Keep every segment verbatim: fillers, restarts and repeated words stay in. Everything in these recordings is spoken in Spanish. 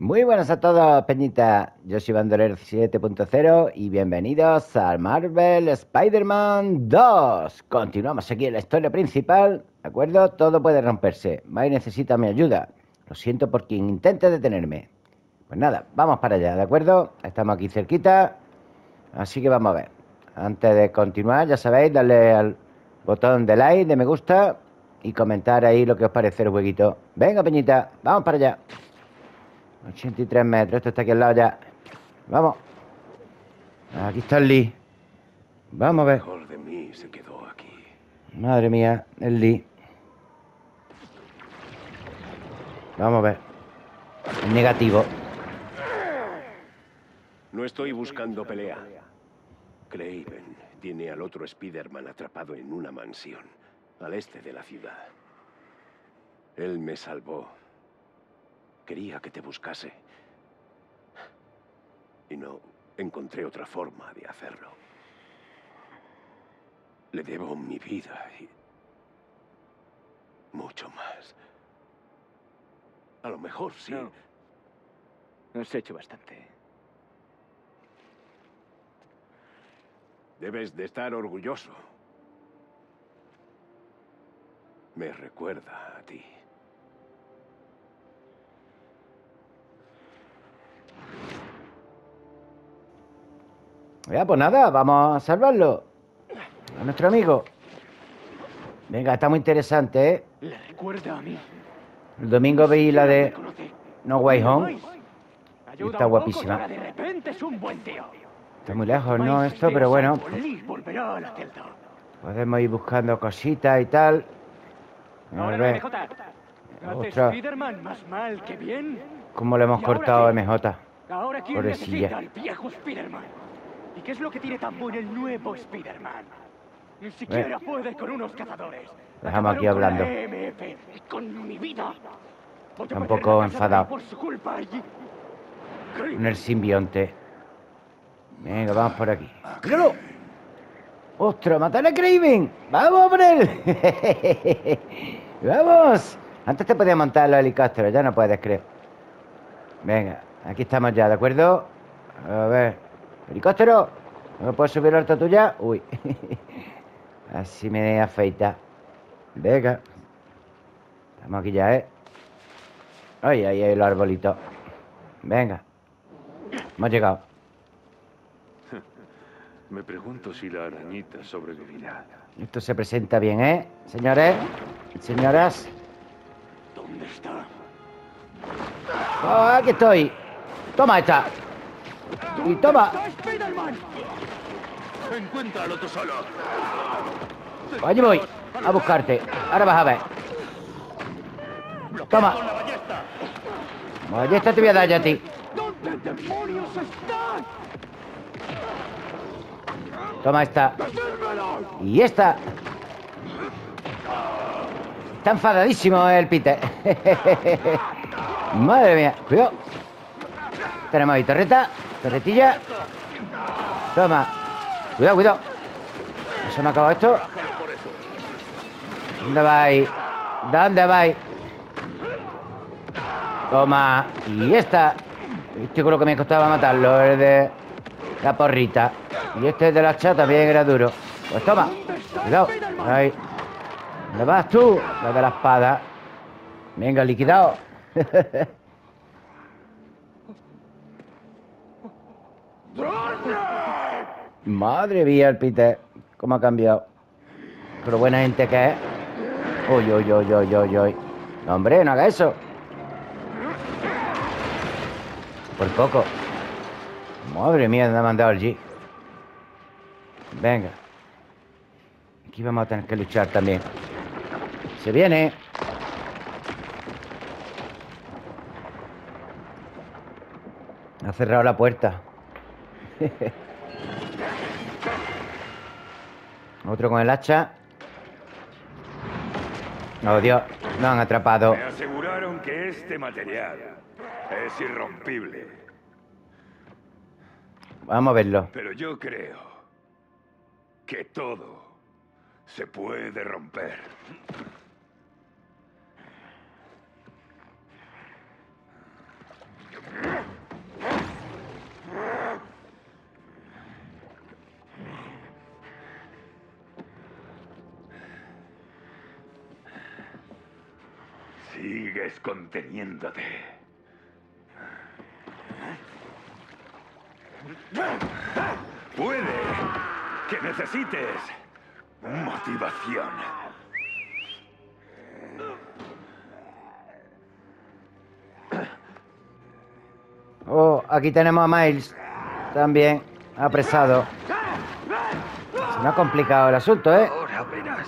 Muy buenas a todos, Peñita. Yo soy Bandolero siete punto cero y bienvenidos al Marvel Spider-Man dos. Continuamos aquí en la historia principal, ¿de acuerdo? Todo puede romperse. Mai necesita mi ayuda. Lo siento por quien intente detenerme. Pues nada, vamos para allá, ¿de acuerdo? Estamos aquí cerquita, así que vamos a ver. Antes de continuar, ya sabéis, darle al botón de like, de me gusta y comentar ahí lo que os parece el jueguito. Venga, Peñita, vamos para allá. ochenta y tres metros, esto está aquí al lado ya. Vamos. Aquí está el Lee. Vamos a ver. Lo mejor de mí se quedó aquí. Madre mía, el Lee. Vamos a ver. El negativo. No estoy buscando pelea. Craven tiene al otro Spider-Man atrapado en una mansión, al este de la ciudad. Él me salvó. Quería que te buscase. Y no encontré otra forma de hacerlo. Le debo mi vida y mucho más. A lo mejor sí. No. Has hecho bastante. Debes de estar orgulloso. Me recuerda a ti. Ya, pues nada, vamos a salvarlo. A nuestro amigo. Venga, está muy interesante, ¿eh? Le recuerda a mí. El domingo veí la Me de conoce. No Way Home. Miles. Ayuda Está un poco guapísima. y ahora de repente es un buen tío. Está muy lejos, ¿no? Miles Esto, esté pero a bueno. salvo, Lee volverá a la celda. Podemos ir buscando cositas y tal. A Ahora no, ver. M J. Hace Ostras. Spider-Man más mal que bien. ¿Cómo le hemos ¿Y ahora cortado a qué? M J? Ahora quién Pobrecilla. necesita al viejo Spider-Man. ¿Y qué es lo que tiene tan bueno el nuevo Spider-Man? Ni siquiera puede con unos cazadores. Dejamos aquí Acabaron hablando. Con la E M F y con mi vida. Voy a Está un meter poco la casa de enfadado. Ray por su culpa y... En el simbionte. Venga, vamos por aquí. ¡Míralo! ¡Ostras! ¡Matar a Craven! ¡Vamos por él! ¡Vamos! Antes te podías montar los helicópteros, ya no puedes, creo. Venga, aquí estamos ya, ¿de acuerdo? A ver. ¡Helicóptero! ¿No puedo subir la alta tuya? Uy. Así me afeita. Venga. Estamos aquí ya, ¿eh? Ay, ay, ay, los arbolitos. Venga. Hemos llegado. Me pregunto si la arañita sobrevivirá. Esto se presenta bien, ¿eh? Señores, señoras. ¿Dónde está? Oh, aquí estoy. Toma esta. Y toma. ¡Está Spider-Man! ¡Encuéntralo tú solo! Allí voy. A buscarte. Ahora vas a ver. Toma. ¡Con la ballesta! Oye, esta te voy a dar ya a ti. ¿Dónde demonios está? Toma esta. ¡Decírmelo! Y esta. Está enfadadísimo el Peter. Madre mía. Cuidado. Tenemos ahí torreta. Torretilla. Toma. Cuidado, cuidado. ¿No se me ha acabado esto? ¿Dónde vais? ¿Dónde vais? Toma. Y esta. Este con lo que me costaba matarlo. El de la porrita. Y este de la hacha también era duro. Pues toma. Cuidado. Ahí. ¿Dónde vas tú? La de la espada. Venga, liquidado. Madre mía, el Peter. ¿Cómo ha cambiado? Pero buena gente que es. Uy, uy, uy, uy, uy, uy. No, hombre, no haga eso. Por poco. Madre mía, me ha mandado el G. Venga. Aquí vamos a tener que luchar también. Se viene. Ha cerrado la puerta. Otro con el hacha. Oh, Dios. Nos han atrapado. Me aseguraron que este material es irrompible. Vamos a verlo. Pero yo creo que todo se puede romper. Sigues conteniéndote. Puede que necesites motivación. Oh, aquí tenemos a Miles. También apresado. Se me ha complicado el asunto, ¿eh? Ahora verás.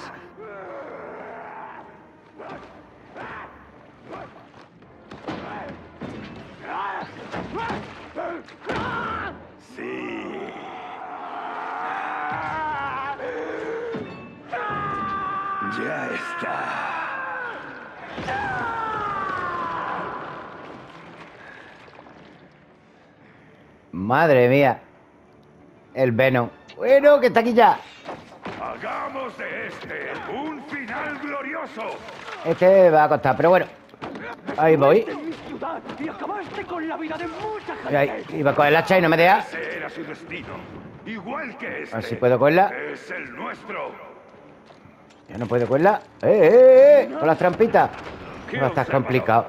Sí. Ya está. Madre mía. El Venom. Bueno, que está aquí ya. Hagamos de este un final glorioso. Este va a costar, pero bueno. Ahí voy. En mi ciudad y acabaste con la vida de mucha gente. Ahí, iba a coger el hacha y no me deja. Ese era su destino. Igual que este. A ver si puedo cogerla. Es el nuestro. Ya no puedo cogerla. ¡Eh, eh, eh! Con las trampitas. ¿Qué Va a estar observador? complicado.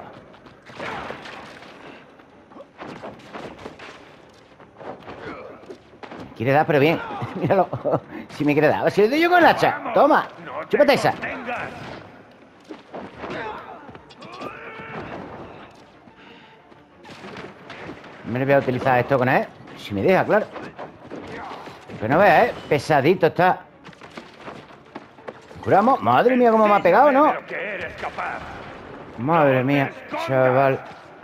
Quiere dar, pero bien. Míralo. Si me quiere dar. A ver si le doy yo con el hacha. Vamos, Toma. no te Chúpate esa. contengas. Me voy a utilizar esto con él. Si me deja, claro. Pero no veas, ¿eh? Pesadito está. ¿Curamos? Madre mía, cómo me ha pegado, ¿no? De lo que eres capaz. Madre mía, chaval.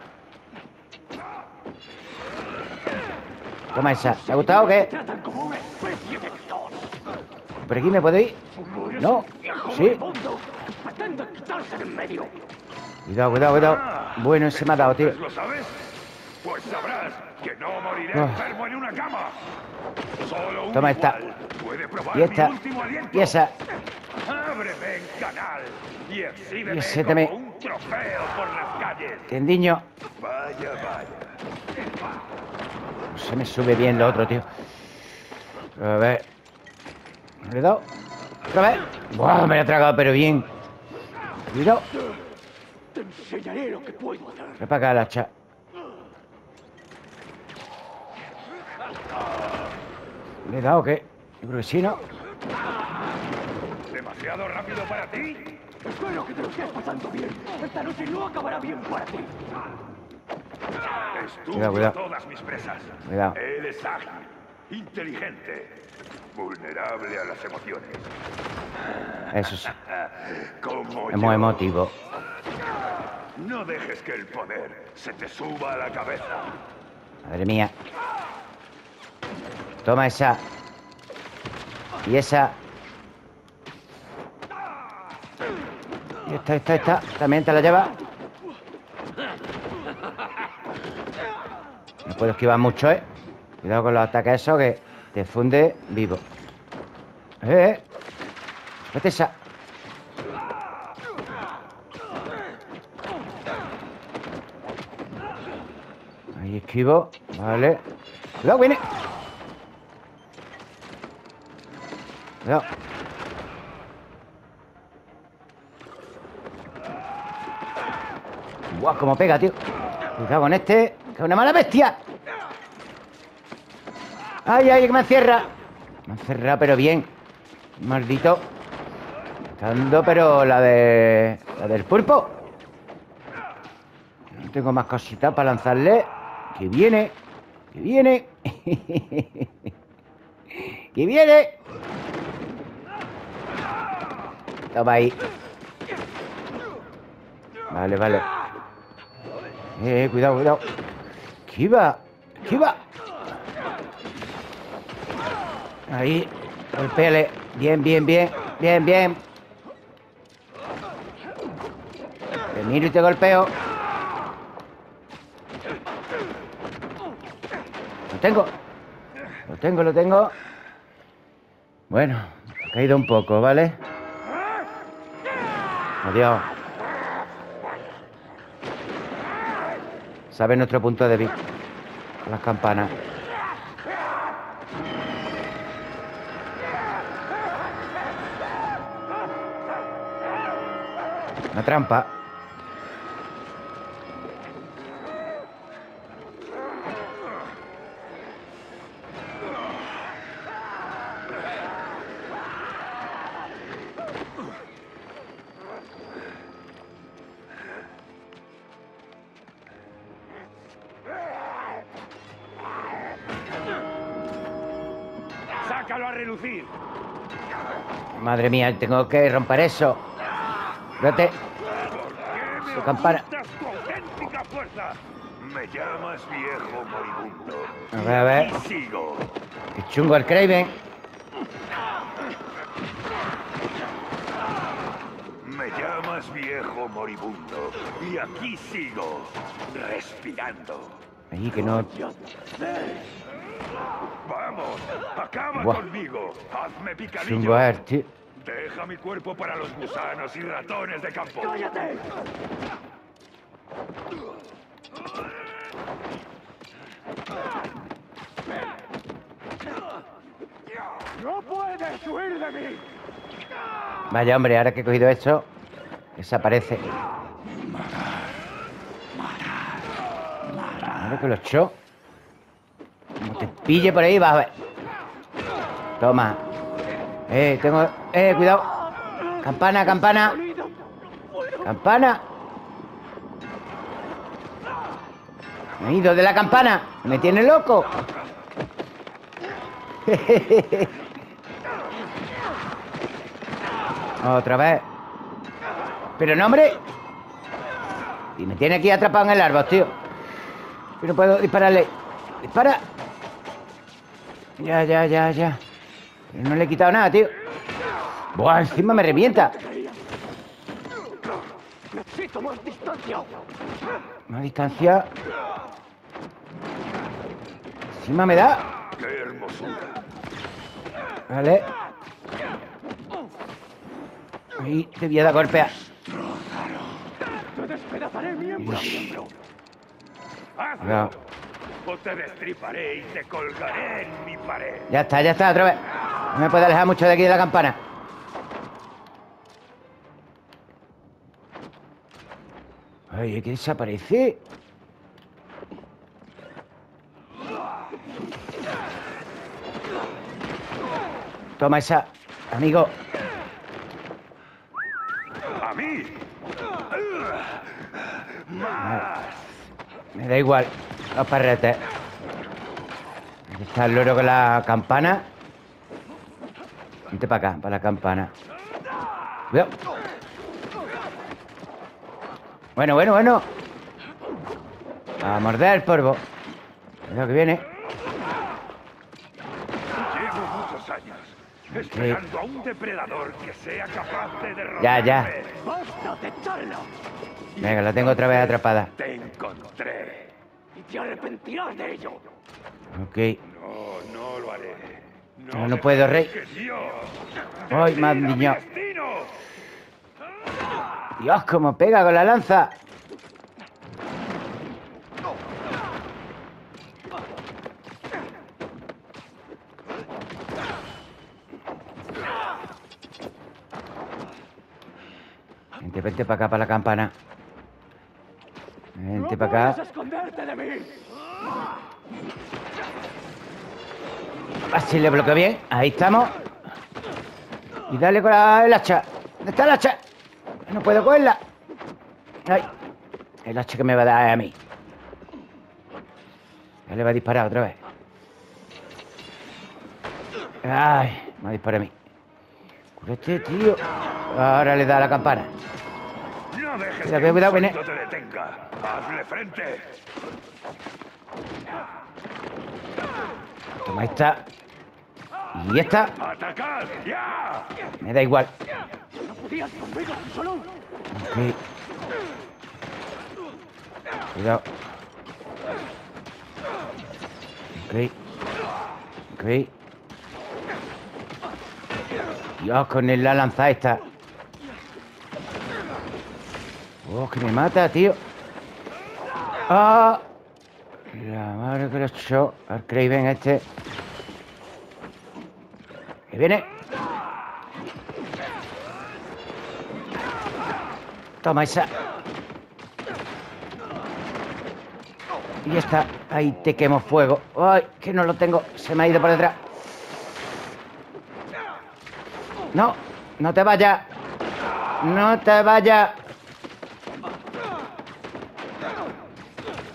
Toma esa. ¿Te ha gustado o qué? Tratan como una especie de actor. ¿Por aquí me puedo ir? No. Sí. Pretenden quitarse de en medio. Cuidado, cuidado, cuidado. Bueno, ese me ha dado, tío. ¿Lo sabes? Pues sabrás que no moriré Ah. enfermo en una cama. Solo un Toma esta. igual puede probar Y esta. mi último aliento. Y esa. Ábreme en canal y exhíbeme Y ese como también. un trofeo por las calles. Tendiño. Vaya, vaya. No se me sube bien lo otro, tío. A ver. ¿Le he dado? Otra vez. Buah, me lo he tragado, pero bien. Cuidado. Te enseñaré lo que puedo hacer. Ve para acá el hacha. ¿Le he dado o qué? Yo creo que sí, ¿no? ¿Demasiado rápido para ti? Espero que te lo estés pasando bien. Esta noche no acabará bien para ti. Estudio Cuidado, cuidado. todas mis presas. Cuidado. Eres ágil, inteligente, vulnerable a las emociones. Eso sí. Como Es muy yo. emotivo. No dejes que el poder se te suba a la cabeza. Madre mía. Toma esa. Y esa. Y esta, esta, esta. También te la lleva. No puedo esquivar mucho, ¿eh? Cuidado con los ataques esos que te funde vivo. Eh, eh. Vete esa. Ahí esquivo. Vale. Cuidado, viene. Cuidado. Guau, cómo pega, tío. Cuidado con este, que es una mala bestia. Ay, ay, que me encierra. Me encierra, pero bien. Maldito. Estando, pero la de... La del pulpo. No tengo más cositas para lanzarle. Que viene. Que viene. Que viene. Toma ahí. Vale, vale. Eh, cuidado, cuidado. Esquiva. Esquiva. Ahí. Golpéale. Bien, bien, bien. Bien, bien. Te miro y te golpeo. Lo tengo. Lo tengo, lo tengo. Bueno, ha caído un poco, ¿vale? Adiós. Sabe nuestro punto de vista. Las campanas. Una trampa. a relucir. Madre mía, tengo que romper eso. Espérate. ¿Por qué me Su campana. ocultas tu auténtica fuerza? Me llamas viejo moribundo. A ver, a ver. Y aquí sigo. Qué chungo el Kraven. Me llamas viejo moribundo. Y aquí sigo, respirando. Ahí que no. Vamos, acaba Buah. conmigo. Hazme picadillo. Chungo es, tío. Deja mi cuerpo para los gusanos y ratones de campo. ¡Cállate! ¡No puedes huir de mí! Vaya, hombre, ahora que he cogido esto, desaparece. Ahora que lo echó. Como te pille por ahí, vas a ver. Toma. Eh, tengo... Eh, cuidado. Campana, campana. Campana. Me he ido de la campana. Me tiene loco. Otra vez. Pero no, hombre. Y me tiene aquí atrapado en el árbol, tío. Y no puedo dispararle. Dispara. Ya, ya, ya, ya. Pero no le he quitado nada, tío. Buah, encima me revienta. Necesito más distancia. Más distancia. Encima me da. ¡Qué hermosura! Vale. Ahí te voy a dar golpea. Te despedazaré miembro a miembro. ¡Hazlo! Cuidado. O te destriparé y te colgaré en mi pared. Ya está, ya está, otra vez. No me puedo alejar mucho de aquí de la campana. Ay, es que desaparece. Toma esa, amigo. ¡A mí! ¡Más! Me da igual. Los perretes. Aquí está el loro con la campana. Vente para acá, para la campana. Cuidado. Bueno, bueno, bueno. A morder el polvo. Cuidado que viene. Llevo muchos años esperando a un depredador que sea capaz de derrotarme. Ya, ya. ¡Basta de charla! Venga, la tengo otra vez atrapada. Te encontré. Y te arrepentirás de ello. Ok. No, no lo haré. No, no puedo, rey. Que Dios Ay, me han decida mi diñado. destino. Dios, cómo pega con la lanza. Vente, vente para acá, para la campana. Vente ¡No para acá. puedes esconderte de mí! Así le bloqueo bien. Ahí estamos. Y dale con la, el hacha. ¿Dónde está el hacha? No puedo cogerla. Ay. El hacha que me va a dar a mí. Ya le va a disparar otra vez. Ay, me ha disparado a mí. Cúrate, tío. Ahora le da a la campana. No dejes Cuidado, que un cuidado, viene. sonido te detenga. Hazle frente. Toma esta. Y esta. ¡Atacad! ¡Ya! Me da igual. ¡No podías conmigo solo! Ok. Cuidado. Ok. Ok. Dios, con el- la lanza esta. Oh, que me mata, tío. Ah. La madre que lo echó al Kraven este. Que viene. Toma esa. Y ya está. Ahí te quemo fuego. Ay, que no lo tengo. Se me ha ido por detrás. No, no te vayas. No te vayas.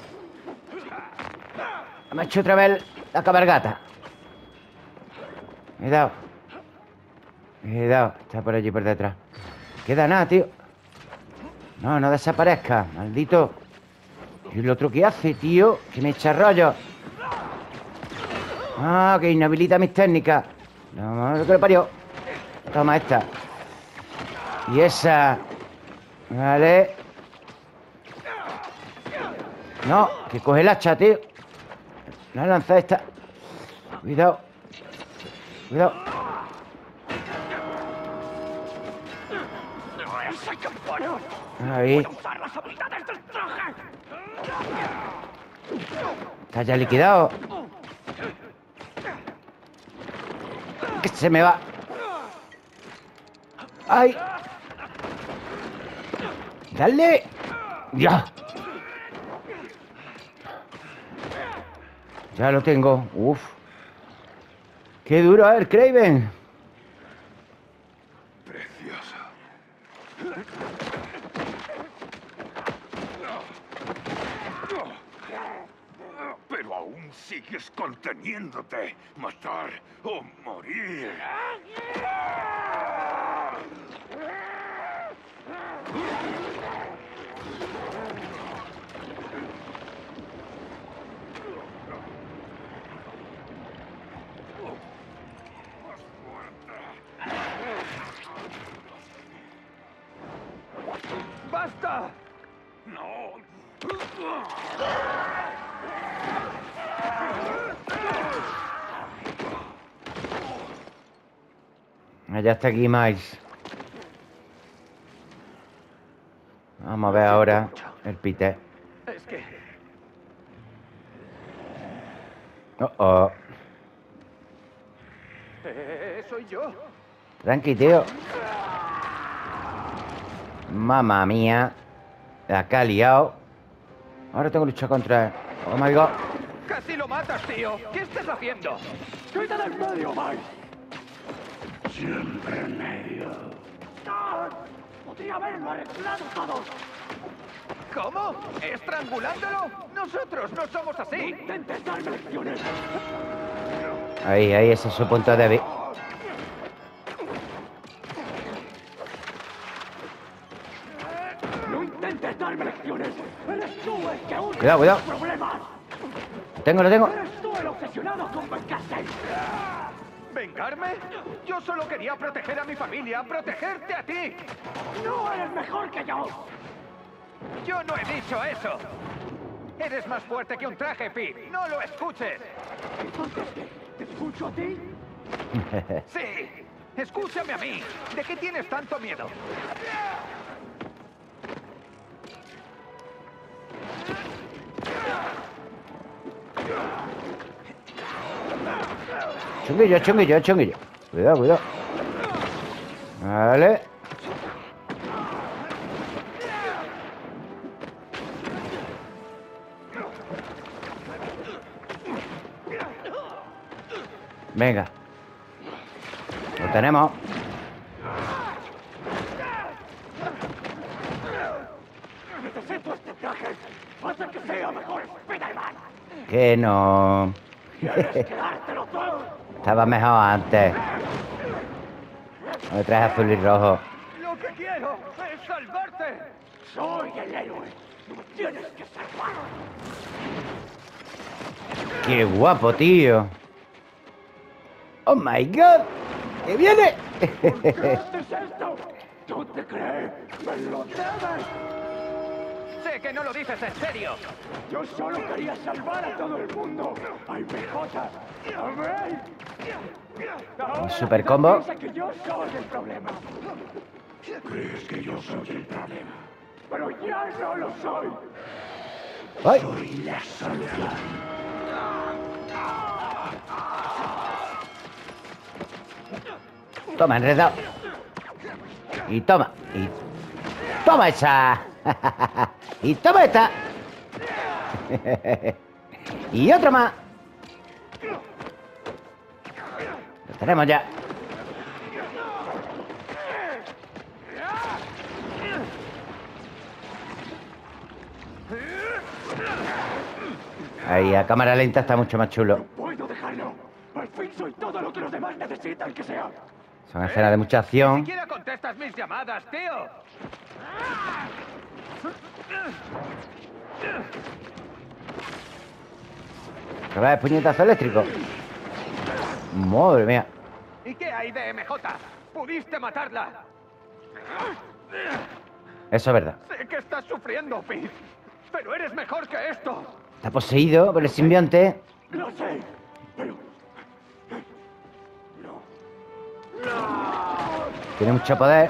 Me ha hecho otra vez la cabalgata. Cuidado. Cuidado. Está por allí por detrás. Queda nada, tío. No, no desaparezca. Maldito. ¿Y el otro qué hace, tío? Que me echa rollo. Ah, que inhabilita mis técnicas. No, lo que lo parió. Toma esta. Y esa. Vale. No, que coge el hacha, tío. La lanza esta. Cuidado. Cuidado. Ahí. Está ya liquidado. Que se me va. ¡Ay! ¡Dale! ¡Ya! Ya lo tengo. Uf. ¡Qué duro es el Kraven! Precioso. Pero aún sigues conteniéndote. Matar o morir. ¡Basta! No. Ya está aquí Miles. Vamos a ver ahora el Peter. Es que... Oh, oh. Eh, soy yo. Tranqui, tío. Mamma mía. La que ha liado. Ahora tengo que luchar contra él. Oh my god. ¡Casi lo matas, tío! ¿Qué estás haciendo? ¡Quita del medio, Mike! Siempre en medio. ¡Ah! ¡Podría haberlo arreglado todo! ¿Cómo? ¿Estrangulándolo? ¡Nosotros no somos así! ¡No intentes darme lecciones! Ahí, ahí, ese es su punto débil. ¡No intentes darme lecciones! ¡Eres tú el que une Cuidado, cuidado. los problemas! Lo tengo, lo tengo. ¡Eres tú el obsesionado con vengarse! ¿Vengarme? Yo solo quería proteger a mi familia, protegerte a ti. ¡No eres mejor que yo! Yo no he dicho eso. Eres más fuerte que un traje, Pete. ¡No lo escuches! ¿Entonces qué? ¿Te escucho a ti? Sí. Escúchame a mí. ¿De qué tienes tanto miedo? Chunguillo, chunguillo, chunguillo. Cuidado, cuidado. Vale. Venga. Lo tenemos. Necesito este traje. Hasta que sea mejor Spider-Man. Que no. ¿Quieres quedártelo todo? Estaba mejor antes. Me traes azul y rojo. Lo que quiero es salvarte. Soy el héroe. No me tienes que salvar. Qué guapo, tío. Oh my god. ¡Que viene! ¿Por qué haces esto? ¿Tú te crees? ¡Me lo debes! Sé que no lo dices en serio. Yo solo quería salvar a todo el mundo. ¡Ay, P J! ¡A ver! Un super combo. Piensa que yo soy el problema. ¿Crees que yo soy el problema? Pero ya no lo soy. ¡Ay! Soy la solución. Toma, enredado. Y toma. Y toma esa. Y toma esta. Y otra más. Lo tenemos ya. Ahí, a cámara lenta está mucho más chulo. No puedo dejarlo. Al fin soy todo. todo lo que los demás necesitan que sea. Son escenas de mucha acción. Ni siquiera contestas mis llamadas, tío. ¿Qué es puñetazo eléctrico? Madre mía. ¿Y qué hay de M J? ¿Pudiste matarla? Eso es verdad. Sé que estás sufriendo, Pete, pero eres mejor que esto. Está poseído por el simbionte. Lo sé, pero... No. Tiene mucho poder.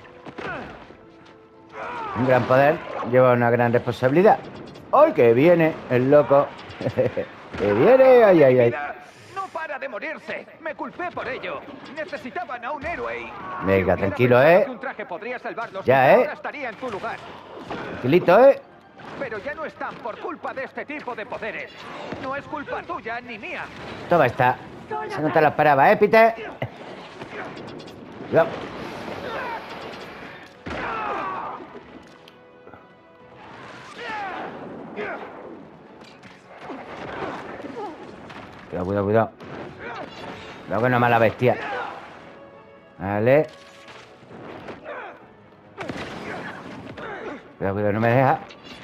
Un gran poder lleva una gran responsabilidad. ¡Ay, que viene el loco! ¡Que viene! ¡Ay, ay, ay! No para de morirse. Me culpé por ello. Necesitaban a un héroe y... Venga, si tranquilo, hubiera ¿eh? pensado que un traje podría salvarlos, Ya, quizá ¿eh? ahora estaría en tu lugar. Tranquilito, ¿eh? Pero ya no están por culpa de este tipo de poderes. No es culpa tuya ni mía. Toma esta. Se no te la esperaba, ¿eh, Peter? Cuidado. Cuidado, cuidado, cuidado. Cuidado que no es mala bestia. Vale. Cuidado, cuidado, no me deja.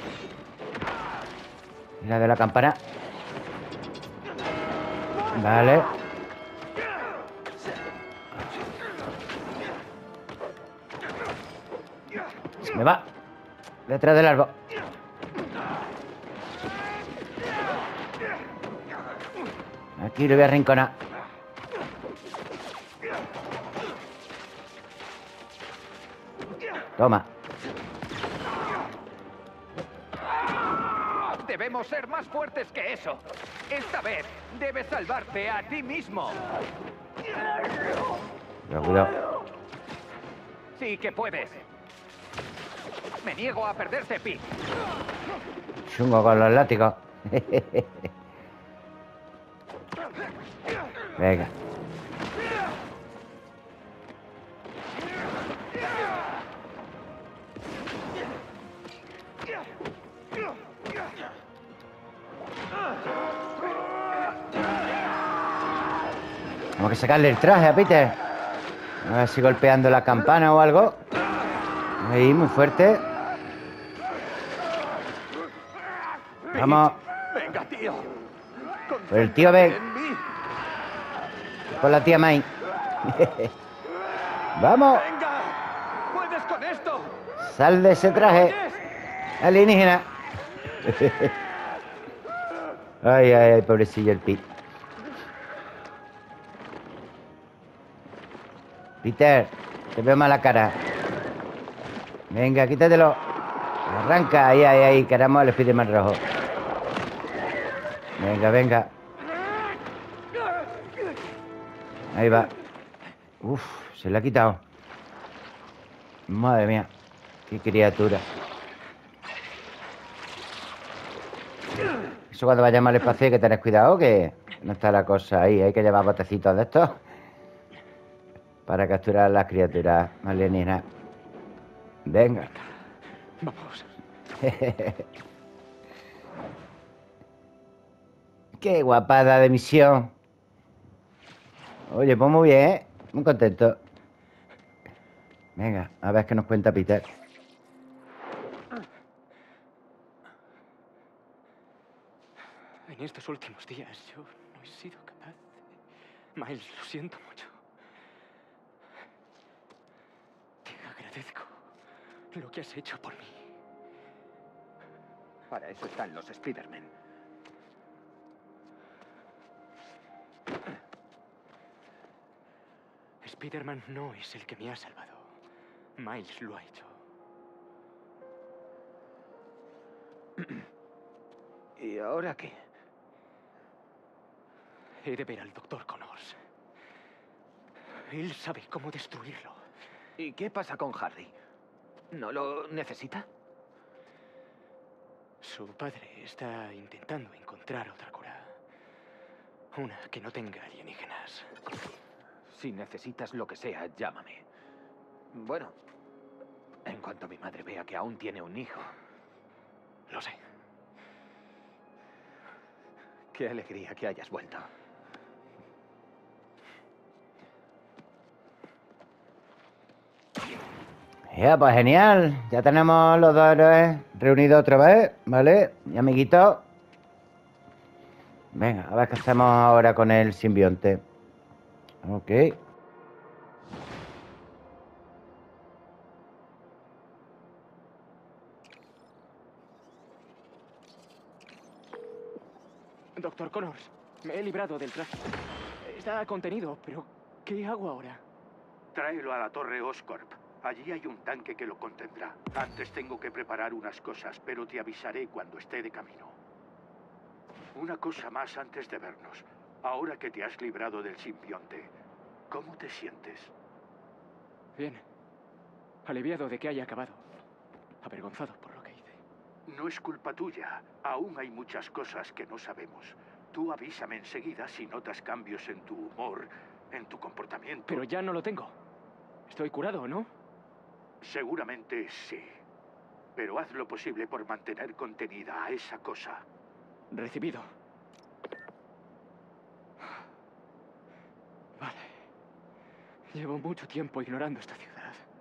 Mira de la campana. Vale. Se me va. Detrás del árbol. Aquí lo voy a arrinconar. Toma. Debemos ser más fuertes que eso. Esta vez debes salvarte a ti mismo. Cuidado, cuidado. Sí que puedes. Me niego a perderte, Pete. Chungo con los látigos. Venga. Tengo que sacarle el traje a Peter. A ver si golpeando la campana o algo. Ahí, muy fuerte. Vamos. Venga, tío. Por el tío Ben. En mí. Por la tía May. Vamos. Venga. Puedes con esto. Sal de ese traje. ¿Oyes? Alienígena. Ay, ay, ay, pobrecillo el Pete. Peter, te veo mala cara. Venga, quítatelo. Arranca, ahí, ahí, ahí. Queremos el Spiderman rojo. Venga, venga. Ahí va. Uf, se le ha quitado. Madre mía. Qué criatura. Eso cuando vayamos al espacio hay que tener cuidado, que no está la cosa ahí. Hay que llevar botecitos de estos para capturar a las criaturas alienígenas. Venga. Vamos. Qué guapada de misión. Oye, pues muy bien, ¿eh? Muy contento. Venga, a ver qué nos cuenta Peter. En estos últimos días yo no he sido capaz de... Miles, lo siento mucho. Te agradezco lo que has hecho por mí. Para eso están los Spider-Man. Spider-Man no es el que me ha salvado. Miles lo ha hecho. ¿Y ahora qué? He de ver al doctor Connors. Él sabe cómo destruirlo. ¿Y qué pasa con Harry? ¿No lo necesita? Su padre está intentando encontrar otra cura. Una que no tenga alienígenas. Si necesitas lo que sea, llámame. Bueno, en cuanto mi madre vea que aún tiene un hijo. Lo sé. Qué alegría que hayas vuelto. Ya, pues genial. Ya tenemos los dos héroes reunidos otra vez, ¿vale? Mi amiguito. Venga, a ver qué hacemos ahora con el simbionte. Ok. Doctor Connors, me he librado del traje. Está contenido, pero ¿qué hago ahora? Tráelo a la torre Oscorp. Allí hay un tanque que lo contendrá. Antes tengo que preparar unas cosas, pero te avisaré cuando esté de camino. Una cosa más antes de vernos. Ahora que te has librado del simbionte, ¿cómo te sientes? Bien. Aliviado de que haya acabado. Avergonzado por lo que hice. No es culpa tuya. Aún hay muchas cosas que no sabemos. Tú avísame enseguida si notas cambios en tu humor, en tu comportamiento. Pero ya no lo tengo. Estoy curado, ¿no? Seguramente sí. Pero haz lo posible por mantener contenida a esa cosa. Recibido. Vale. Llevo mucho tiempo ignorando esta ciudad.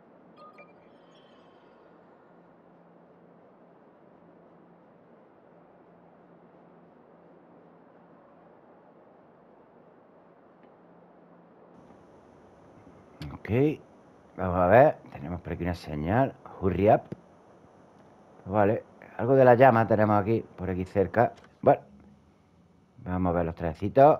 Ok. Vamos a ver. Tenemos por aquí una señal. Hurry up. Vale. Algo de la llama tenemos aquí, por aquí cerca. Bueno. Vamos a ver los trajecitos.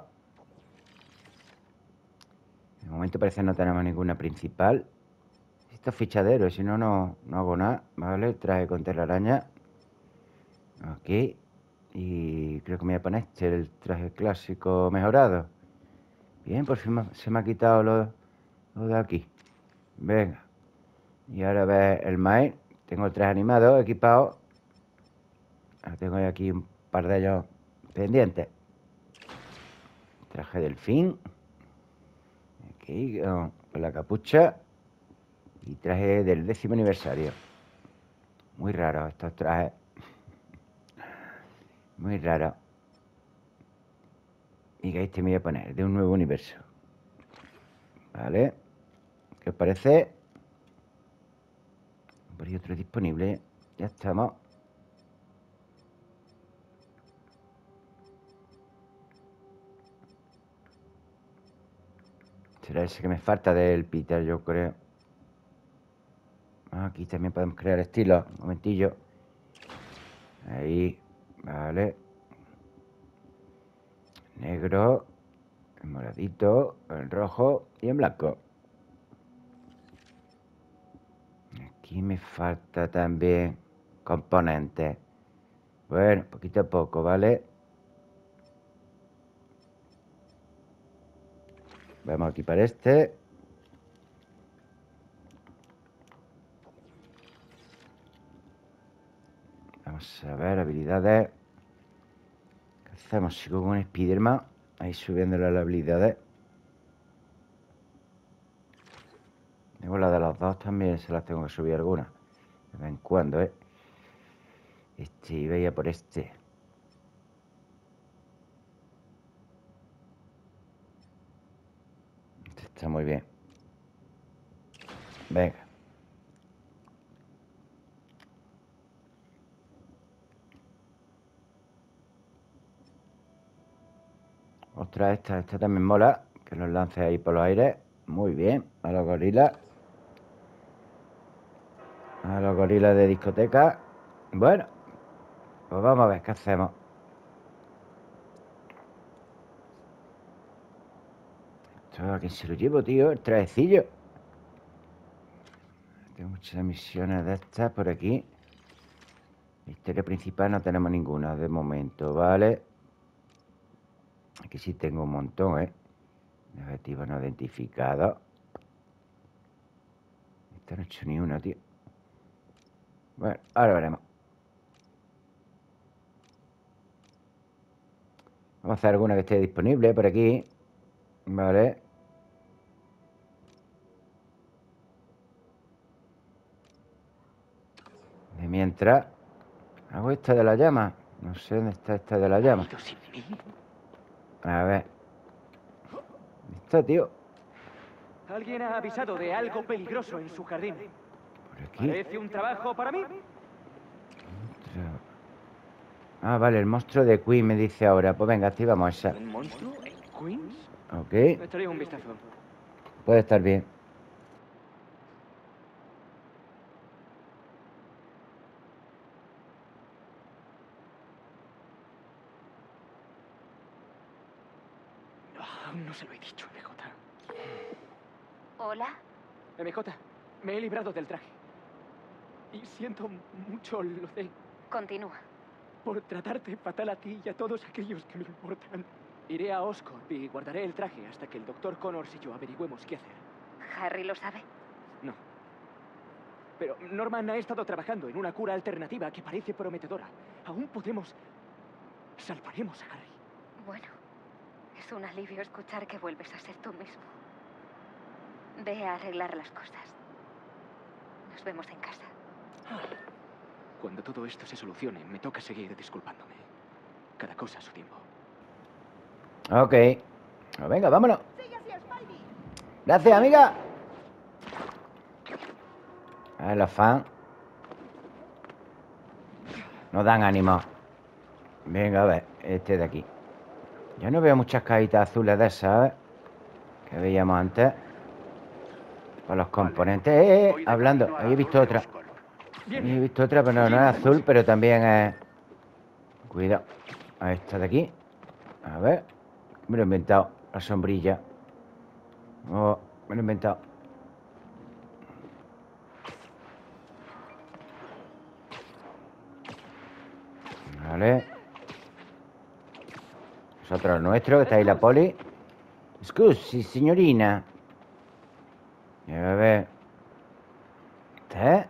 De momento parece que no tenemos ninguna principal. Esto es fichadero, si no, no, no hago nada. Vale, traje con telaraña. Ok. Y creo que me voy a poner este, el traje clásico mejorado. Bien, por fin me- se me ha quitado lo, lo de aquí. Venga. Y ahora ves el maíz. Tengo el traje animado equipado. Ahora tengo aquí un par de ellos pendientes. Traje delfín. Aquí con, con la capucha. Y traje del décimo aniversario. Muy raro estos trajes. Muy raro. Y que este me voy a poner de un nuevo universo. Vale. ¿Qué os parece? Por ahí otro disponible. Ya estamos. Será ese que me falta del Peter, yo creo. Ah, aquí también podemos crear estilos. Un momentillo. Ahí. Vale. Negro. El moradito. El rojo. Y en blanco. Aquí me falta también componentes. Bueno, poquito a poco, ¿vale? Vamos aquí para este. Vamos a ver, habilidades. ¿Qué hacemos? Sigo con Spiderman. Ahí subiéndole las habilidades. Tengo la de los dos también, se las tengo que subir algunas. De vez en cuando, ¿eh? Este, y veía por este. Este está muy bien. Venga. Ostras, esta, esta también mola. Que los lance ahí por los aires. Muy bien. A los gorilas. A los gorilas de discoteca. Bueno. Pues vamos a ver qué hacemos. Esto a quién se lo llevo, tío. El trajecillo. Tengo muchas misiones de estas por aquí. Historia principal no tenemos ninguna de momento, ¿vale? Aquí sí tengo un montón, ¿eh? Objetivos no identificados. Esta no he hecho ni una, tío. Bueno, ahora veremos. Vamos a hacer alguna que esté disponible por aquí. Vale. De mientras hago esta de la llama. No sé dónde está esta de la llama. A ver. ¿Dónde está, tío? Alguien ha avisado de algo peligroso en su jardín. Por aquí. ¿Parece un trabajo para mí? Ah, vale, el monstruo de Queen me dice ahora. Pues venga, activamos esa. ¿Un monstruo en Queens? Ok, Me echaré un vistazo. puede estar bien. Aún no se lo he dicho, M J. Hola. M J, me he librado del traje. Y siento mucho lo de... Continúa. por tratarte fatal a ti y a todos aquellos que me importan. Iré a Oscorp y guardaré el traje hasta que el doctor Connors y yo averigüemos qué hacer. ¿Harry lo sabe? No. Pero Norman ha estado trabajando en una cura alternativa que parece prometedora. Aún podemos... salvaremos a Harry. Bueno, es un alivio escuchar que vuelves a ser tú mismo. Ve a arreglar las cosas. Nos vemos en casa. Cuando todo esto se solucione, me toca seguir disculpándome. Cada cosa a su tiempo. Ok. Pues venga, vámonos. Gracias, amiga. A ver, los fans nos dan ánimo. Venga, a ver, este de aquí. Yo no veo muchas cajitas azules de esas, ¿eh? Que veíamos antes. Con los componentes. Eh, eh, hablando, ahí he visto otra. Ahí he visto otra, pero no, no es azul, pero también es... Cuidado. A esta de aquí. A ver. Me lo he inventado. La sombrilla. Oh, me lo he inventado. Vale. Nosotros nuestro, que está ahí la poli. Scusi, signorina. A ver. ¿Eh?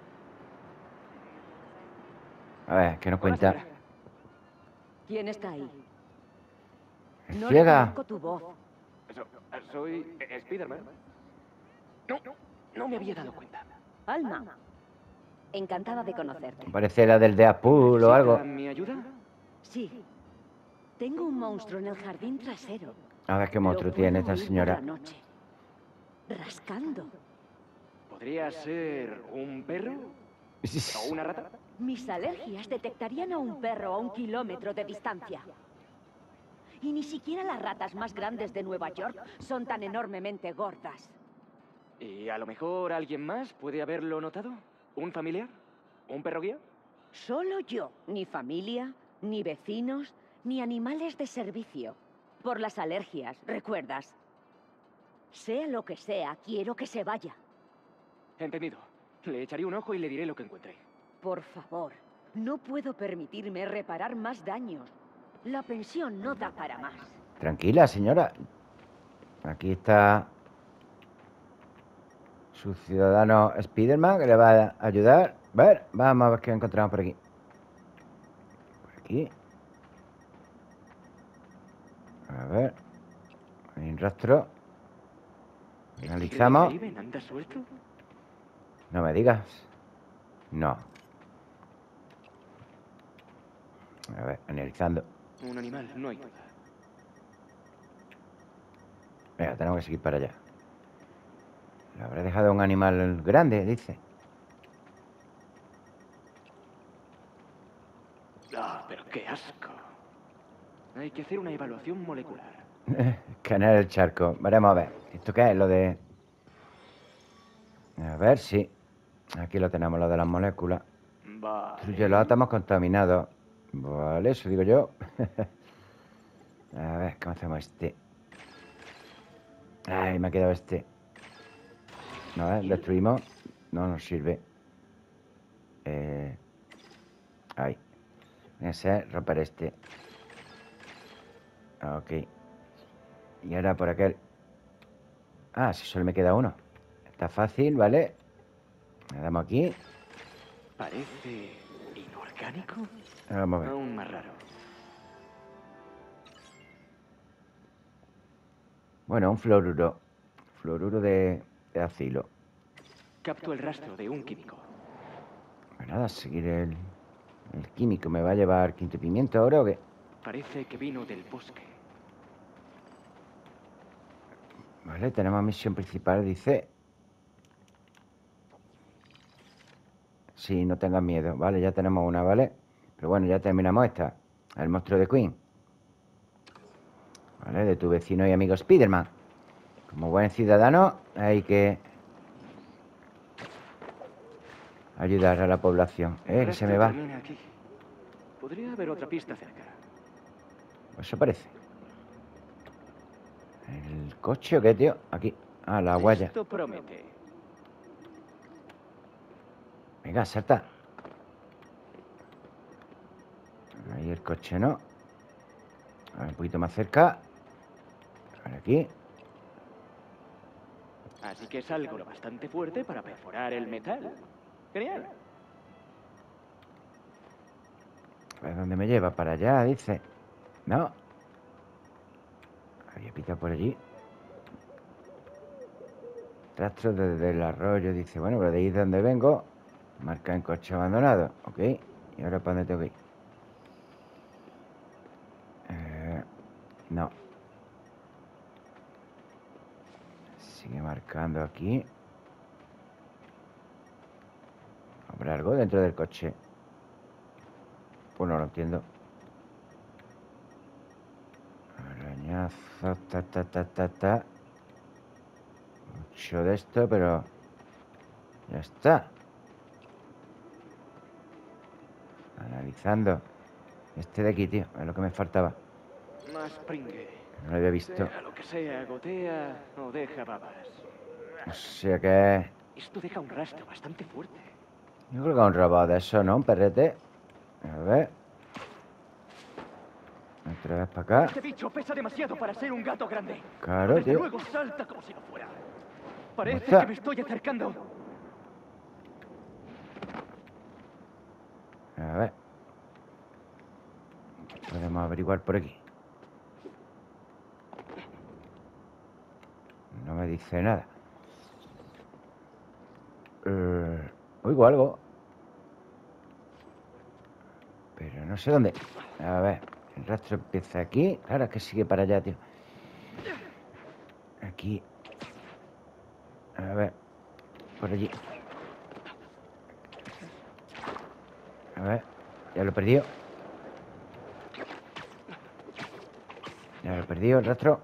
A ver, ¿qué nos cuenta? ¿Quién está ahí? ¿Es No ciega? reconozco tu voz. So- soy eh, Spiderman. No, no me había dado cuenta. Alma. Encantada de conocerte. Parece la del Deadpool o algo. ¿Necesita mi ayuda? Sí. Tengo un monstruo en el jardín trasero. A ver qué monstruo Lo tiene puedo esta oír señora. por la noche. Rascando. ¿Podría ser un perro o una rata? Mis alergias detectarían a un perro a un kilómetro de distancia. Y ni siquiera las ratas más grandes de Nueva York son tan enormemente gordas. ¿Y a lo mejor alguien más puede haberlo notado? ¿Un familiar? ¿Un perro guía? Solo yo. Ni familia, ni vecinos, ni animales de servicio. Por las alergias, ¿recuerdas? Sea lo que sea, quiero que se vaya. Entendido. Le echaré un ojo y le diré lo que encuentre. Por favor, no puedo permitirme reparar más daños. La pensión no da para más. Tranquila, señora. Aquí está su ciudadano Spiderman, que le va a ayudar. A ver, vamos a ver qué encontramos por aquí. Por aquí. A ver. Hay un rastro. Analizamos. ¿Craven anda suelto? No me digas. No. A ver, analizando. Un animal, no hay duda. Venga, tenemos que seguir para allá. Le habrá dejado un animal grande, dice. Ah, pero qué asco. Hay que hacer una evaluación molecular. Escanear el charco. Veremos a ver. ¿Esto qué es? Lo de... A ver, sí. Aquí lo tenemos, lo de las moléculas. Destruye los átomos contaminados. Vale, eso digo yo. A ver, ¿cómo hacemos este? Ay, me ha quedado este. A ver, destruimos. No nos sirve. Eh... Ahí. Ese, romper este. Ok. Y ahora por aquel. Ah, si solo me queda uno. Está fácil, ¿vale? Le damos aquí. Parece inorgánico. Vamos a ver. Aún más raro. Bueno, un fluoruro. Fluoruro de, de acilo. Capto el rastro de un químico. Pues nada, seguir el, el químico. ¿Me va a llevar quinto pimiento ahora o qué? Parece que vino del bosque. Vale, tenemos misión principal, dice. Sí, no tengas miedo. Vale, ya tenemos una, ¿vale? Pero bueno, ya terminamos esta. El monstruo de Queen. Vale, de tu vecino y amigo Spiderman. Como buen ciudadano, hay que ayudar a la población. Eh, que se me va. Aquí. Podría haber otra pista cerca. Eso parece. ¿El coche o qué, tío? Aquí. Ah, la guaya. Esto promete. Venga, salta. Ahí el coche, ¿no? A ver, un poquito más cerca. Por aquí. Así que es algo lo bastante fuerte para perforar el metal. Genial. A ver dónde me lleva. Para allá, dice. No. Había pitado por allí. Rastro desde el arroyo. Dice, bueno, pero de ahí es donde vengo. Marca en coche abandonado. Ok. ¿Y ahora para dónde tengo que ir? Eh, no. Sigue marcando aquí. ¿Habrá algo dentro del coche? Pues no lo entiendo. Arañazo, ta, ta, ta, ta, ta. Mucho de esto, pero ya está. Analizando. Este de aquí, tío, es lo que me faltaba. Más pringue. No lo había visto. Sea lo que sea, gotea o deja babas. O sea que... Esto deja un rastro bastante fuerte. Yo creo que es un robot de eso, ¿no? Un perrete. A ver. Otra vez para acá. Este bicho pesa demasiado para ser un gato grande. Claro, Desde tío. luego salta como si no fuera. Parece está? que me estoy acercando. A ver. Podemos averiguar por aquí. No me dice nada. Eh, oigo algo. Pero no sé dónde. A ver. El rastro empieza aquí. Claro, es que sigue para allá, tío. Aquí. A ver. Por allí. A ver. Ya lo he perdido. Ya lo he perdido, el rastro.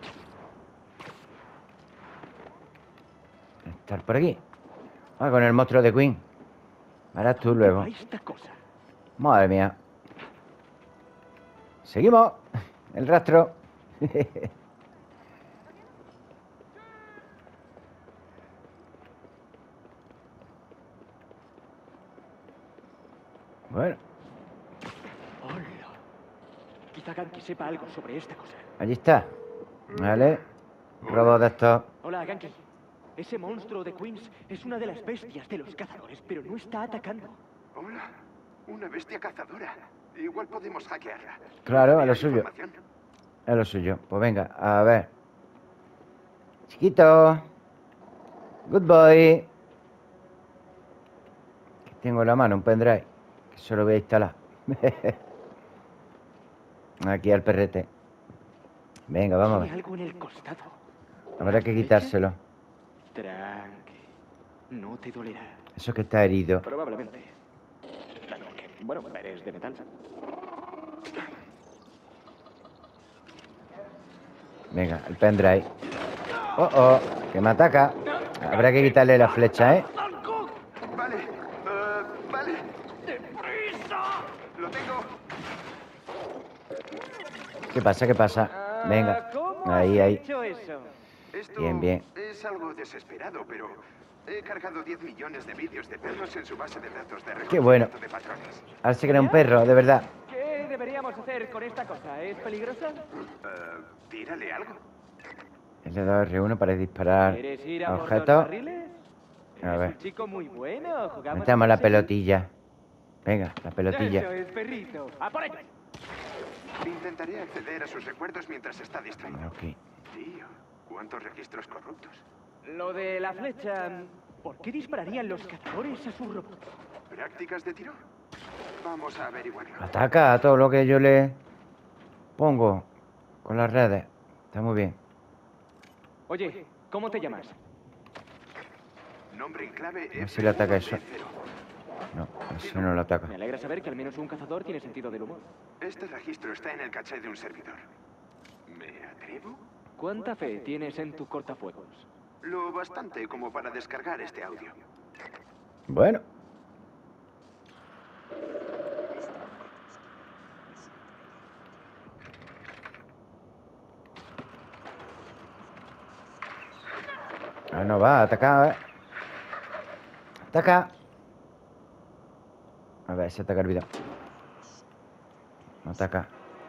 Estar por aquí. Ah, con el monstruo de Queen. Verás tú luego. Esta cosa. Madre mía. Seguimos. El rastro. Bueno, Hola. Quizá Ganke sepa algo sobre esta cosa. allí está. Vale. Robot de estos. Hola, Ganke. Ese monstruo de Queens es una de las bestias de los cazadores, pero no está atacando. Hola, una bestia cazadora. Igual podemos hackearla. Claro, a lo ¿Hay suyo. información? Es lo suyo. Pues venga, a ver. Chiquito. Good boy. Aquí tengo en la mano un pendrive. Que solo voy a instalar. Aquí al perrete. Venga, vamos a Tiene ver. algo en el costado. Habrá que quitárselo. Tranqui. No te dolerá. Eso que está herido. Probablemente. Claro que, bueno, eres de metal. Venga, el pendrive. Oh, oh, que me ataca. Habrá que quitarle la flecha, ¿eh? Vale, eh, vale. ¡Deprisa! Lo tengo. ¿Qué pasa? ¿Qué pasa? Venga. ¿Cómo Ahí, has ahí. hecho eso? Esto Bien, bien. es algo desesperado, pero he cargado diez millones de vídeos de perros en su base de datos de Qué bueno. reconocimiento de patrones. Ahora se crea un perro, de verdad. ¿Qué deberíamos hacer con esta cosa? ¿Es peligrosa? Eh, tírale algo. Le he dado R uno para disparar ¿Quieres ir a por los objetos. barriles? A Eres ver. un chico muy bueno. ¿Jugamos Metamos a la perseguir? pelotilla. Venga, la Eso pelotilla. es, perrito. ¡A por ello! Intentaré acceder a sus recuerdos mientras está distraído. Ok. Tío, ¿cuántos registros corruptos? Lo de la flecha... ¿Por qué dispararían los cazadores a sus robots? ¿Prácticas de tiro? Vamos a averiguarlo. Ataca a todo lo que yo le pongo con las redes. Está muy bien. Oye, ¿cómo te llamas? Nombre en clave ver si le ataca eso. F uno D cero. No, eso no lo ataca. Me alegra saber que al menos un cazador tiene sentido del humor. Este registro está en el caché de un servidor. ¿Me atrevo? ¿Cuánta fe tienes en tu cortafuegos? Lo bastante como para descargar este audio. Bueno. Ah, no va, ataca, ¿eh? Ataca. A ver, se ataca el video. No ataca.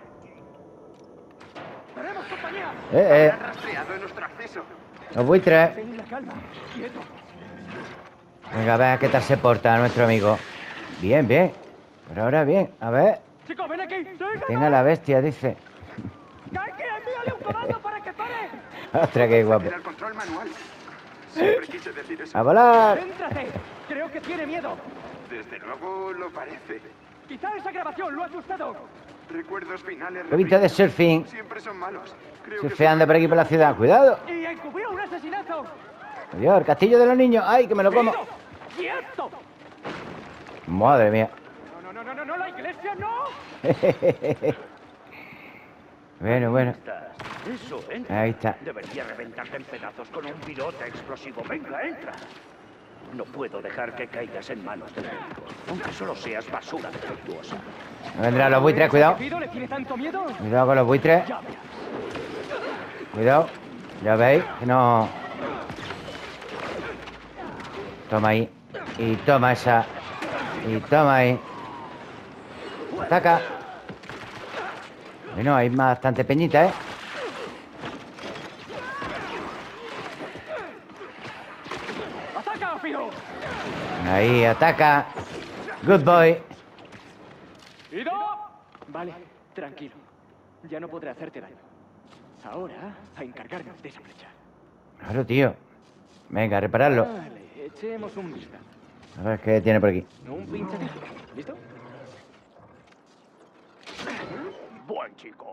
¡Tenemos compañía! Eh, eh. Han rastreado en nuestro acceso. Los buitres. Ten la calma, quieto. Venga, a ver qué tal se porta nuestro amigo. Bien, bien. Pero ahora bien. A ver. ¡Chicos, ven aquí! Tenga la bestia, dice. ¡Kanki, envíale un comando para que pare! Ostras, qué guapo. Era el control manual. Siempre quise decir eso. ¡A volar! ¡Céntrate! Creo que tiene miedo. Desde luego lo parece. Quizá esa grabación lo ha asustado. Recuerdos finales. Huevito de repetidos. surfing. Siempre son malos. Creo que Surfeando por aquí por la ciudad. Cuidado. Y encubrió un asesinato. Adiós, el castillo de los niños. ¡Ay, que me lo como! ¡Quieto! Madre mía. No, no, no, no, no, la iglesia no. Bueno, bueno. Eso, entra. Ahí está. Debería reventarte en pedazos con un pirote explosivo. Venga, entra. No puedo dejar que caigas en manos del enemigo, aunque solo seas basura defectuosa. Vendrán los buitres, cuidado. ¿Pido le tiene tanto miedo? Cuidado con los buitres. Ya verás. Cuidado. Ya veis que no. Toma ahí. Y toma esa. Y toma ahí. Ataca. Bueno, hay bastante peñita, ¿eh? ¡Ataca, Fido! Ahí, ataca. Good boy. ¡Fido! Vale, tranquilo. Ya no podré hacerte daño. Ahora, a encargarnos de esa flecha. Claro, tío. Venga, a repararlo. Vale, echemos un vistazo. A ver qué tiene por aquí. Un pinchacito. ¿Listo? Buen chico.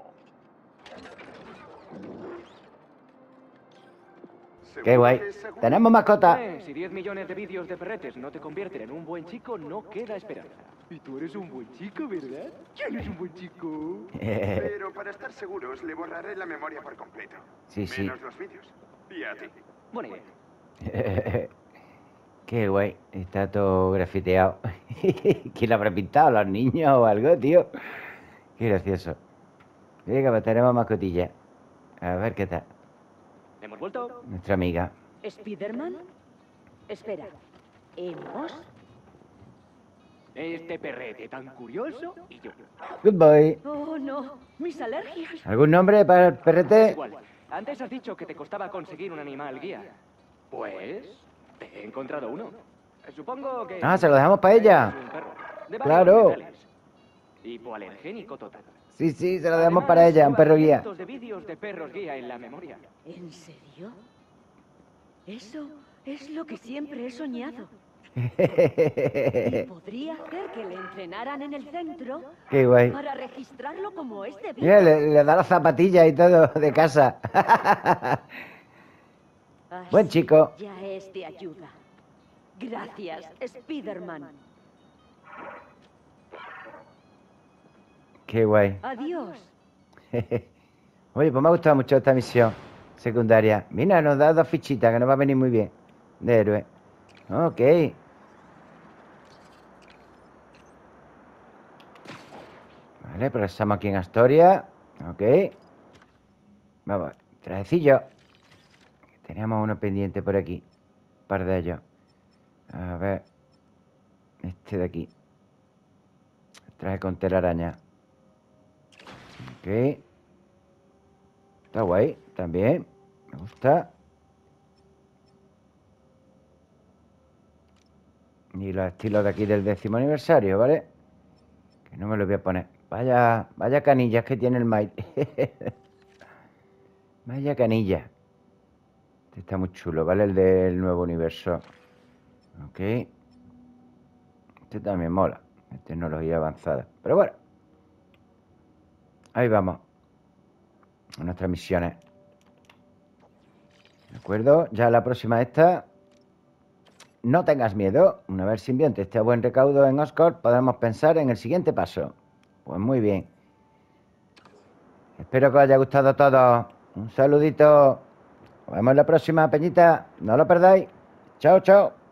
Qué guay. Tenemos mascota. Eh, si diez millones de vídeos de perretes no te convierten en un buen chico, no queda esperanza. Y tú eres un buen chico, ¿verdad? ¿Quién es un buen chico? Pero para estar seguros, le borraré la memoria por completo. Sí, sí. Menos los vídeos. Y a ti. Buena idea. Qué guay. Está todo grafiteado. ¿Quién lo habrá pintado? ¿Los niños o algo, tío? Qué gracioso. Venga, pues tenemos mascotilla. A ver qué tal. ¿Hemos vuelto? Nuestra amiga. ¿Spiderman? Espera. ¿Hemos? Este perrete tan curioso y yo. Good boy. Oh, no. Mis alergias. ¿Algún nombre para el perrete? Igual. Antes has dicho que te costaba conseguir un animal guía. Pues te he encontrado uno. Supongo que... Ah, se lo dejamos para ella. Es un perro. De varios Claro. metales. Hipoalergénico total. Sí, sí, se lo dejamos Además, para ella, un lleva perro guía. cientos de vídeos de perros guía en la memoria. ¿En serio? Eso es lo que siempre he soñado. Y podría hacer que le entrenaran en el centro Qué guay. para registrarlo como este vídeo. Mira, le, le da las zapatillas y todo de casa. Buen chico. Ya es de ayuda. Gracias, Spiderman. Qué guay. Adiós. Oye, pues me ha gustado mucho esta misión secundaria. Mira, nos da dos fichitas que nos va a venir muy bien. De héroe. Ok. Vale, progresamos aquí en Astoria. Ok. Vamos, trajecillo. Teníamos uno pendiente por aquí. Un par de ellos. A ver. Este de aquí. Traje con telaraña. Ok. Está guay, también. Me gusta. Y los estilos de aquí del décimo aniversario, ¿vale? Que no me los voy a poner. Vaya, vaya canillas que tiene el Mike. Vaya canilla. Este está muy chulo, ¿vale? El del nuevo universo. Ok. Este también mola. Es tecnología avanzada. Pero bueno. Ahí vamos. A nuestras misiones. ¿De acuerdo? Ya la próxima esta. no tengas miedo. Una vez el simbionte esté a buen recaudo en Oscorp, podremos pensar en el siguiente paso. Pues muy bien. Espero que os haya gustado todo. Un saludito. Nos vemos en la próxima, Peñita. No lo perdáis. Chao, chao.